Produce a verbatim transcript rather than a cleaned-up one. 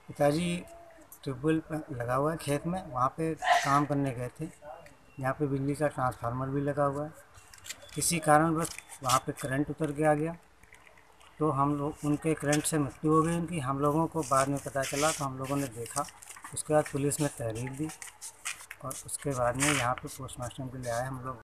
पिताजी ट्यूबवेल पर लगा हुआ है खेत में, वहाँ पे काम करने गए थे। यहाँ पे बिजली का ट्रांसफार्मर भी लगा हुआ है। किसी कारणवश वहाँ पे करंट उतर के आ गया, तो हम लोग उनके करंट से मृत्यु हो गई उनकी। हम लोगों को बाद में पता चला, तो हम लोगों ने देखा। उसके बाद पुलिस में तहरीर दी और उसके बाद में यहाँ पे पोस्टमार्टम के लिए आए हम लोग।